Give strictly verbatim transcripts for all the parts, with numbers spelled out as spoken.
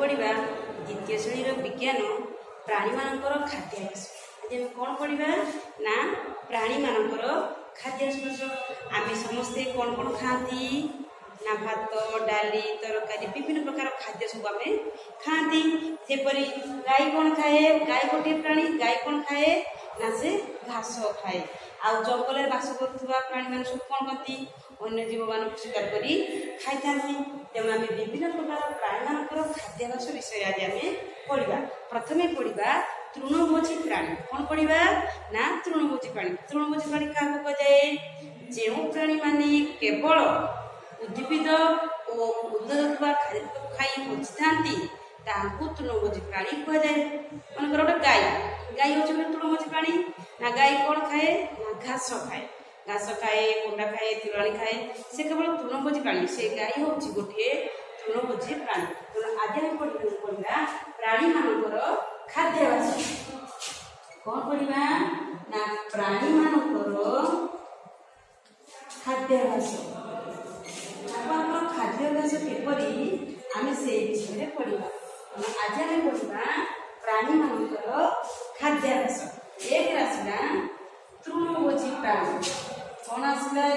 पढ़ा द्वितीय श्रेणी विज्ञान प्राणी मानकर खाद्याभ्यास। आज आम कौन पढ़ा ना प्राणी मानकर खाद्याभ्यास। आम समस्ते कौन कौन खाती ना भात डाली तरकारी विभिन्न प्रकार खाद्य सब आम खाती। जेपरी गाय कौन खाए, गाय गोटे प्राणी, गाय कौन खाए ना से घास खाए। आउ जंगल में बास करुवा प्राणी मान सब कौन करती अन्य जीव मान शिकार करी खाई था। तेणु आम विभिन्न प्रकार प्राणी मानकर खाद्याभ्यास विषय आज आम पढ़ा। प्रथमे पढ़ा तृणभोजी प्राणी। कौन पढ़ा ना तृणभोजी प्राणी। तृणभोजी प्राणी क्या कहुए जो प्राणी माने केवल उद्भिद और उद्भिद खाद्य खाई बची था तृणभोजी प्राणी कहुए। मनकर गोटे गाय, गाय हूँ तृणभोजी प्राणी। ना गाय कौन खाए ना घास खाए, घास खाए, कुंडा खाए, तिलाणी खाए, से केवल तृणभोजी प्राणी। से गाय हूँ गोटे तृणभोजी प्राणी। तेणु आज हम पढ़ा प्राणी मानकर खाद्याभ्यास। कौन पढ़ा ना प्राणी मानकर खाद्याभ्यास। खाद्याभ्यास किपरि आम से विषय पढ़ा। आज आम पढ़ा प्राणी मानकर खाद्याभ्यास। एक आसला तृणभोजी प्राणी। कौन आसला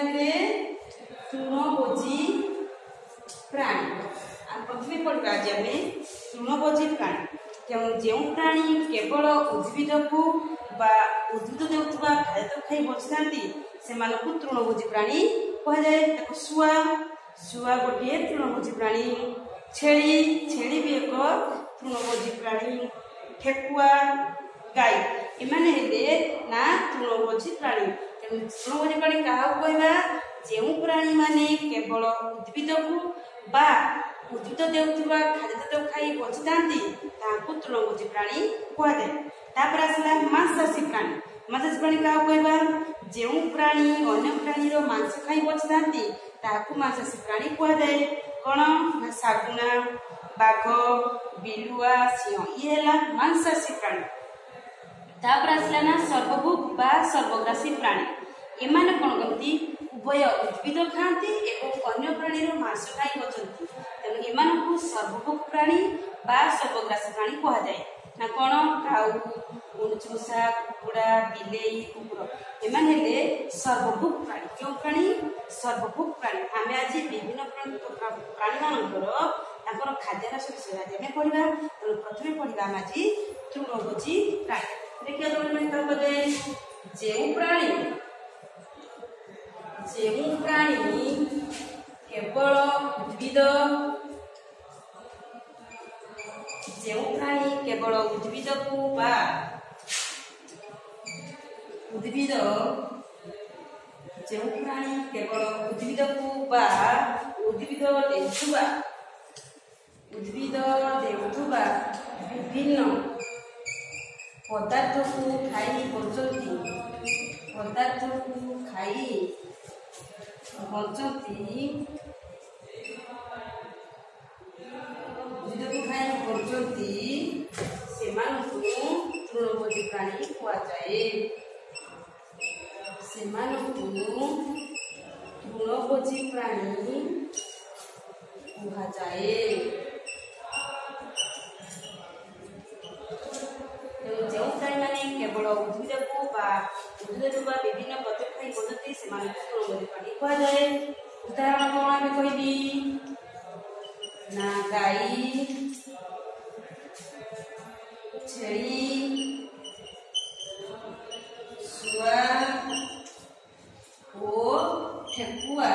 तृणभोजी प्राणी। प्रथम पढ़ा आज आम तृणभोजी प्राणी। जो प्राणी केवल उद्भिद को उद्भिद देउथबा खाद्य खाई बची था तृणभोजी प्राणी कहुए। शुआ, शुआ गोटे तृणभोजी प्राणी। छेली, छेली भी एक तृणभोजी प्राणी। ठेकुआ, गाय एमाने हेले ना तृणभोजी प्राणी। तृणभोजी प्राणी क्या कहवा जो प्राणी माने केवल उद्भिद को बा उद्भिद देउथबा खाद्य खाई बची था तृणभोजी प्राणी कहुए। तापर आसला मांसाशी प्राणी। मांसाशी प्राणी क्या कहवा जो प्राणी अन्य प्राणी मांस खाई बची था मांसाशी प्राणी कहुए। कौन ना शागुना, बाघ, बिलुआ, सिंह ये है मांसाशी प्राणी। तापर आसला ना सर्वभोग बा सर्वग्रासी प्राणी। एमाने कौन करती उभय उद्भिद खाती और अन्य प्राणी मांस खाई बचती। तेणु एम सर्वभोग प्राणी बा सर्वग्रासी प्राणी कहुए। ना कौन काऊ, चूषा, कुकुड़ा, बिलेई, कुकुर एमाने सर्वभोग प्राणी। क्यों प्राणी सर्वभोग प्राणी। आम आज विभिन्न प्राणी मानकर खाद्याभ्यास विषय आज आम पढ़ा। तेणु प्रथम पढ़ा आम आज तृणभोजी प्राणी। देखिए तृणभोजी जो प्राणी जो प्राणी केवल उद्भिद जो प्राणी केवल उद्भिद को बा उद्भिद जो प्राणी केवल उद्भिद को बा उद्भिद देउथुबा उद्भिद देउथुबा विभिन्न पदार्थ को खाई बचती पदार्थ को खाई बचती उद्भिद को खाई बचती से तृणभोजी प्राणी कहुए। से तृणभोजी प्राणी कहुए। जो प्राणी माने केवल उद्भिद को उद्भिद विभिन्न पदार्थ खाई बचती से तृणभोजी प्राणी कहुए। उदाहरण कौन आम कहबी ना गाई, छेली, शुआ और ठेकुआ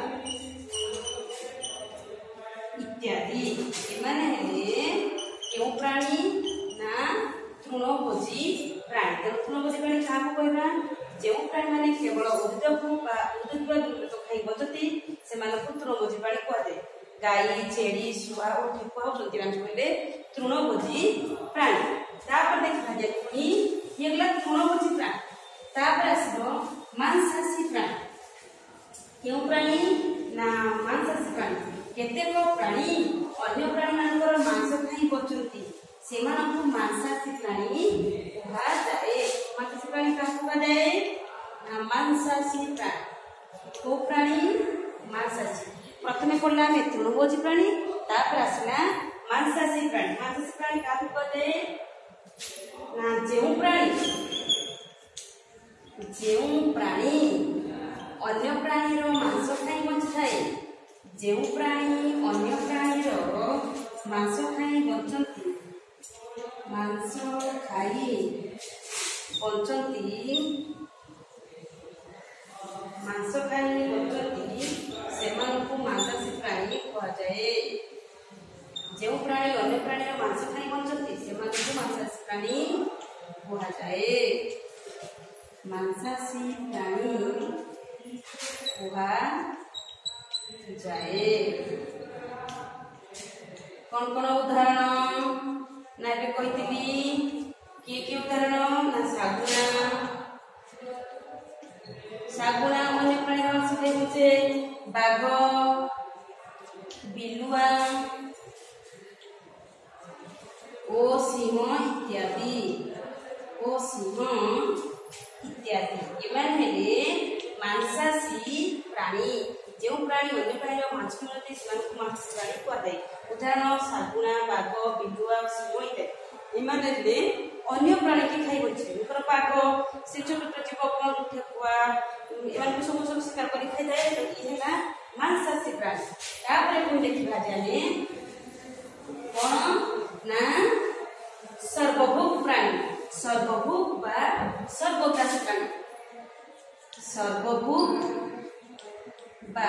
इत्यादि एमाने हेले क्यों प्राणी ना तृणभोजी प्राणी। तेणु तृणभोजी प्राणी क्या कहवा जो प्राणी माने केवल उद्भिद को उद्भिद खाई बचती से तृणभोजी प्राणी कहुए। गाई, छेली, शुआ और ठेकुआ होती कहले तृणभोजी प्राणी। तापर देखा ये गला तृणभोजी प्राणी। तापर आसो मांसाशी प्राणी। क्यों प्राणी ना मांसाशी प्राणी। केतेक प्राणी अन्य प्राणी मानकर मांस खाई बचती से मांसाशी प्राणी कहुए। मांसाशी प्राणी क्या कहुए ना मांसाशी प्राणी। को प्राणी मांसाशी। प्रथमे पढ़ला आम तृणभोजी प्राणी। तापर आसला मांसाशी प्राणी मांसाशी प्राणी काहे कहते ना जेउ प्राणी जेउ प्राणी अन्य प्राणी रो मांस खाई बंची थाए जेउ प्राणी अन्य प्राणी रो मांस खाई बंचंती मांस खाई बंचंती मांस खाई बंचंती सेमानकु मांसाशी प्राणी कहा जाए जो प्राणी अन्य प्राणी रो मांस खाई बंचंती सेमानकु मांसाशी प्राणी कहा जाए मांसाशी प्राणी कहा जाए कौन कौन उदाहरण ना भी कही किए किए उदाहरण ना सागुना सागुना अन्य प्राणी मांस खाई बंचे बाघ बिलुआ ओ सिंह इत्यादि ओ सिंह इत्यादि एमान हेले मांसाशी प्राणी जो प्राणी अन्य प्राणी मांस मिलते सेमानकु मांसाशी प्राणी कहते उदाहरण सागुना बाघ बिलुआ सिंह इत्यादि एमान हेले अन्य प्राणी की खाई बंचे उनकर बाघ से छोट छोट जीव कौन ठेकुआ एमान सब सब शिकार करी खाई जाए ये हैला मांसाशी प्राणी तापर कोन देखिबा जाने कोन ना सर्वभोग प्राणी सर्वभोग बा सर्वग्रासी प्राणी सर्वभोग बा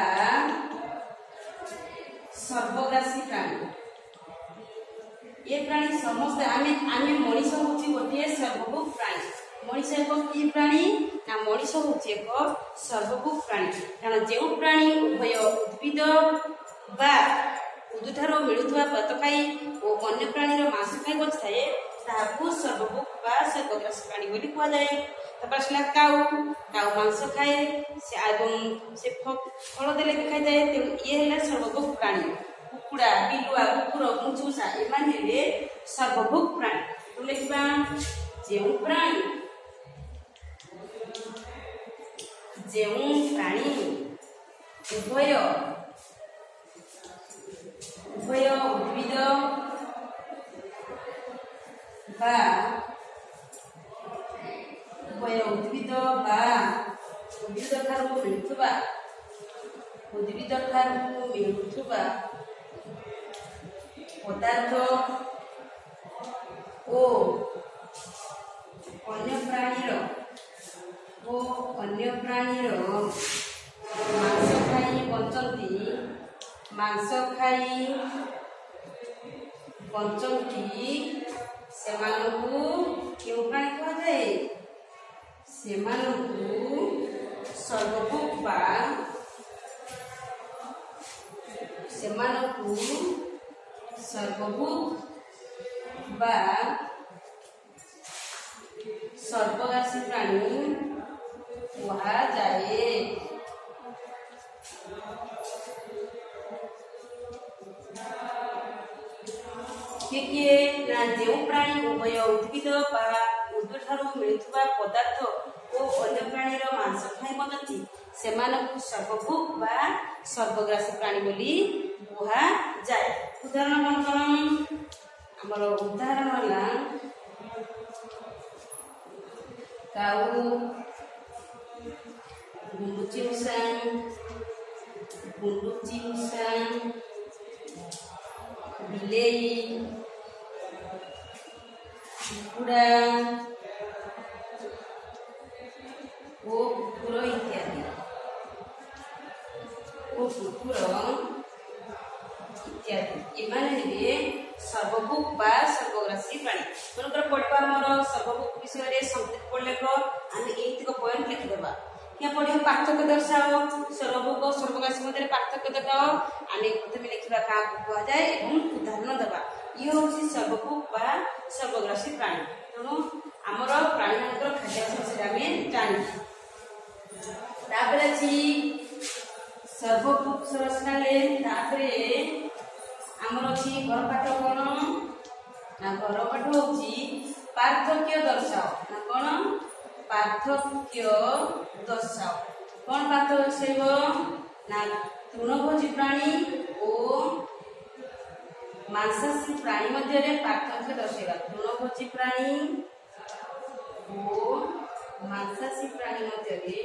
सर्वग्रासी प्राणी ये प्राणी समस्त आमे आमे मनीष होची गोटे सर्वभोग प्राणी मनीष एक की प्राणी ना मनीष होची एक सर्वभोग प्राणी कारण जेउ प्राणी उभय उद्भिद बा उद्धारो मिलुथवा पत खाई ओ अन्य प्राणी रो मांस खाई बचताए ताकू सर्वभोग बा सर्वग्रासी प्राणी बोली कहा जाए तपसला काऊ काऊ मांस खाए से आगम से फल देले भी खाई जाए ते ये हैला सर्वभोग प्राणी कुकुड़ा बिलुआ कुकुर मुचुसा एमान हेले सर्वभोग प्राणी तो लेखिबा जेउ प्राणी जेउ प्राणी उभय उभय उद्भिद बा उभय उद्भिद बा उद्भिद ठारू मिलुथबा उद्भिद ठारू मिलुथबा पदार्थ ओ अन्य प्राणी रो ओ अन्य प्राणी रो मांस खाई बंचंती मांस खाई बंचंती सेमानकु केउ प्राणी कहा जाए सेमानकु सर्वभोग बा सेमानकु सर्वभोग बा सर्वग्रासी प्राणी कहा जाए किए ना जो प्राणी उभय उद्भिद बा उद्भिद ठारू मिलुथबा पदार्थ ओ अन्य प्राणी रो मांस खाई बंचंती सेमानकु सर्वभोग बा सर्वग्रासी प्राणी बोली कहा जाए उदाहरण कौन कौन हमर उदाहरण होला काऊ गुंडुचिमसा गुंडुचिमसा बिलेई कुकुड़ा ओ कुकुर इत्यादि ओ कुकुर इत्यादि एमाने सर्वभोग बा सर्वग्रासी प्राणी मनकर पढ़वा मोर सर्वभोग विषय रे संक्षिप्त पढ़लेख आमे एतिक पॉइंट लिखि देबा क्या पढ़ियो पार्थक्य दर्शाओ सर्वभोग सर्वग्रासी मध्य पार्थक्य देखाओ आमे प्रथमे लिखिबा का कहा जाए एवं उदाहरण देबा ये होची सर्वभोग बा सर्वग्रासी प्राणी तनो हमर प्राणी मानकर खाद्य संस्कृति आमे जानि तापरे छी सर्वभोग सरसनाले तापरे हमर छी घर पाठ कोन ना घर पाठ होची पार्थक्य दर्शाओ ना कोन पार्थक्य दर्शाओ कौन पार्थक्य दर्शाइबो ना तृणभोजी प्राणी ओ ମାଂସାଶୀ ପ୍ରାଣୀ ମଧ୍ୟରେ ପାର୍ଥକ୍ୟ ଦର୍ଶାଇବା। ତୃଣଭୋଜୀ ପ୍ରାଣୀ ଓ ମାଂସାଶୀ ପ୍ରାଣୀ ମଧ୍ୟରେ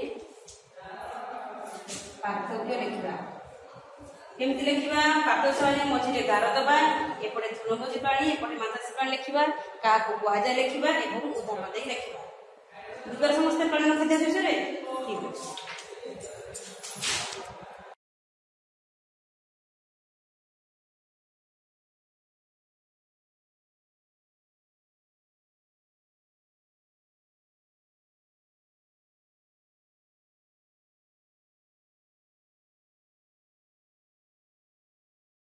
ପାର୍ଥକ୍ୟ ଲେଖିବା। କେମିତି ଲେଖିବା? ପାଦ ଶ୍ରେଣୀ ମଝିରେ ଗାର ଦବା, ଏପଟେ ତୃଣଭୋଜୀ ପ୍ରାଣୀ ଏପଟେ ମାଂସାଶୀ ପ୍ରାଣୀ ଲେଖିବା, କାହାକୁ କୁହାଯାଏ ଲେଖିବା ଏବଂ ଉଦାହରଣ ଦେଇ ଲେଖିବା। ବୁଝିପାରିଲେ ସମସ୍ତେ ପ୍ରାଣୀର ଖାଦ୍ୟ ବିଷୟରେ? ଠିକ ଅଛି।